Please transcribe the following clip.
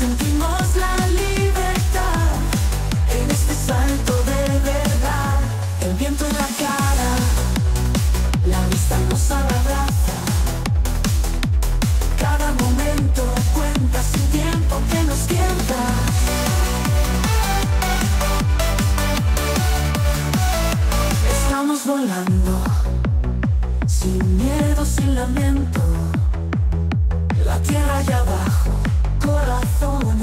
Sentimos la libertad en este salto de verdad. El viento en la cara, la vista nos abraza. Cada momento cuenta sin tiempo que nos tienta. Estamos volando, sin miedo, sin lamento. La tierra allá abajo, corazón